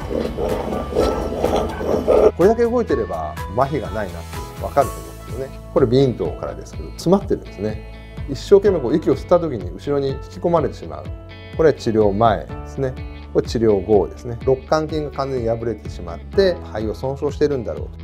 これだけ動いてれば麻痺がないなって分かると思うんですよね。これ鼻咽頭からですけど詰まってるんですね。一生懸命こう息を吸った時に後ろに引き込まれてしまう。これは治療前ですね。これ治療後ですね。肋間筋が完全に破れてしまって肺を損傷しているんだろうと。